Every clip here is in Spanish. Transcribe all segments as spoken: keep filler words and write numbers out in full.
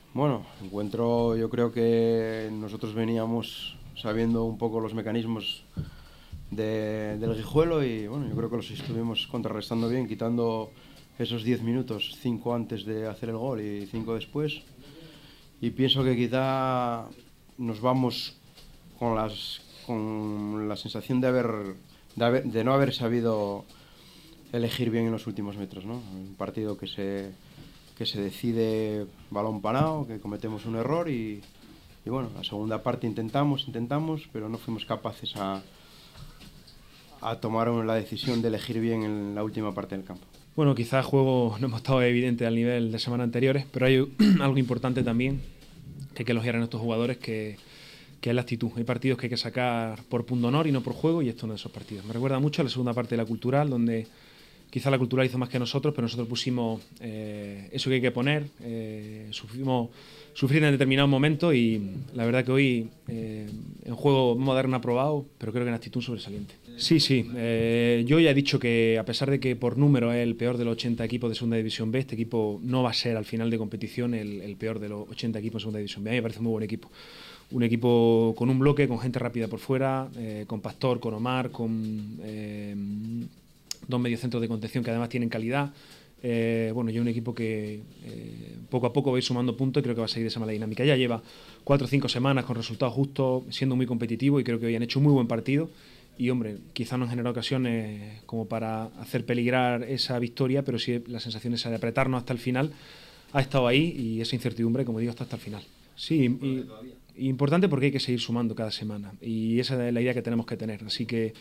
Bueno, encuentro, yo creo que nosotros veníamos sabiendo un poco los mecanismos de, del Guijuelo y bueno, yo creo que los estuvimos contrarrestando bien, quitando esos diez minutos, cinco antes de hacer el gol y cinco después. Y pienso que quizá nos vamos con, las, con la sensación de, haber, de, haber, de no haber sabido elegir bien en los últimos metros, ¿no? Un partido que se, que se decide balón parado, que cometemos un error y, y bueno, la segunda parte intentamos, intentamos, pero no fuimos capaces a, a tomar la decisión de elegir bien en la última parte del campo. Bueno, quizás el juego no hemos estado evidente al nivel de semanas anteriores, pero hay algo importante también que hay que elogiar a nuestros jugadores, que, que es la actitud. Hay partidos que hay que sacar por punto honor y no por juego, y esto es uno de esos partidos. Me recuerda mucho a la segunda parte de la Cultural, donde quizá la Cultural hizo más que nosotros, pero nosotros pusimos eh, eso que hay que poner, eh, sufrimos, sufrir en determinado momento y la verdad que hoy eh, en juego vamos a dar un aprobado, pero creo que en actitud sobresaliente. Sí, sí, eh, yo ya he dicho que a pesar de que por número es el peor de los ochenta equipos de Segunda División B, este equipo no va a ser al final de competición el, el peor de los ochenta equipos de Segunda División B. A mí me parece un muy buen equipo. Un equipo con un bloque, con gente rápida por fuera, eh, con Pastor, con Omar, con... Eh, dos mediocentros de contención que además tienen calidad. Eh, bueno, yo un equipo que eh, poco a poco va a ir sumando puntos y creo que va a seguir esa mala dinámica. Ya lleva cuatro o cinco semanas con resultados justos, siendo muy competitivo y creo que hoy han hecho un muy buen partido. Y hombre, quizá no han generado ocasiones como para hacer peligrar esa victoria, pero sí la sensación esa de apretarnos hasta el final ha estado ahí y esa incertidumbre, como digo, hasta, hasta el final. Sí, y, y importante porque hay que seguir sumando cada semana y esa es la idea que tenemos que tener. Así que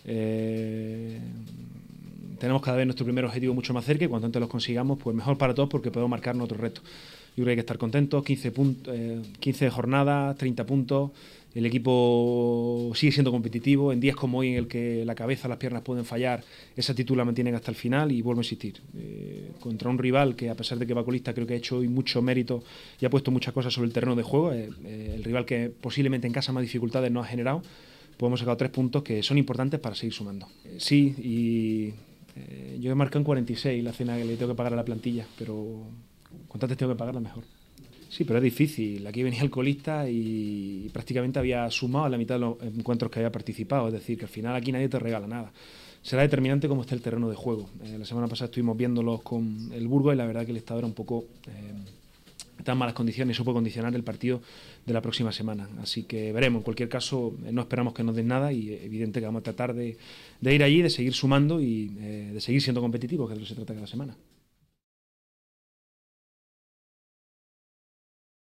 eh, tenemos cada vez nuestro primer objetivo mucho más cerca y cuanto antes los consigamos, pues mejor para todos porque podemos marcarnos otro reto. Yo creo que hay que estar contentos, quince, puntos, eh, quince jornadas, treinta puntos, el equipo sigue siendo competitivo, en días como hoy en el que la cabeza, las piernas pueden fallar, esa actitud la mantienen hasta el final y vuelvo a insistir, eh, contra un rival que a pesar de que va colista creo que ha hecho hoy mucho mérito y ha puesto muchas cosas sobre el terreno de juego, eh, eh, el rival que posiblemente en casa más dificultades nos ha generado, pues hemos sacado tres puntos que son importantes para seguir sumando. Eh, sí, y eh, yo he marcado en cuarenta y seis la cena que le tengo que pagar a la plantilla, pero cuanto antes tengo que pagarla mejor. Sí, pero es difícil. Aquí venía el colista y prácticamente había sumado a la mitad de los encuentros que había participado. Es decir, que al final aquí nadie te regala nada. Será determinante cómo está el terreno de juego. Eh, la semana pasada estuvimos viéndolos con el Burgos y la verdad que el estado era un poco... Eh, está en malas condiciones y supo condicionar el partido de la próxima semana. Así que veremos. En cualquier caso, no esperamos que nos den nada y evidente que vamos a tratar de, de ir allí, de seguir sumando y eh, de seguir siendo competitivos, que es de lo que se trata cada semana.